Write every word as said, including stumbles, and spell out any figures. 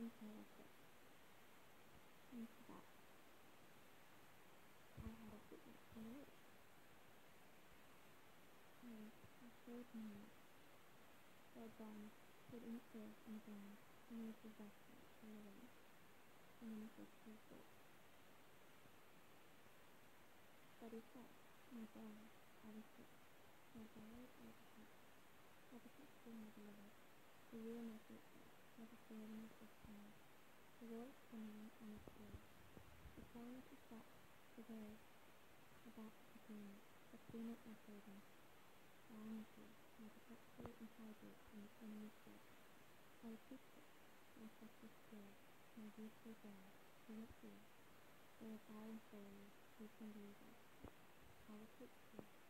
imperative. In shabbat, I had a witness on the roof. And I showed me their bones put in earth and ground, and used the vessel for living, and then it was too full. But he said, my bride, I was sick, my bride, I was sick, I was not still my beloved, for you are my faithful, I was serving with this time. The Lord is coming on its day. The sound is that the word about the fulfillment, but fear not my servant. I am with you, my protector and hiding from the enemy's gate. I will keep you, my precious girl, my beautiful bride, do not fear. Though I bow and fail you, you can believe it. I will keep you.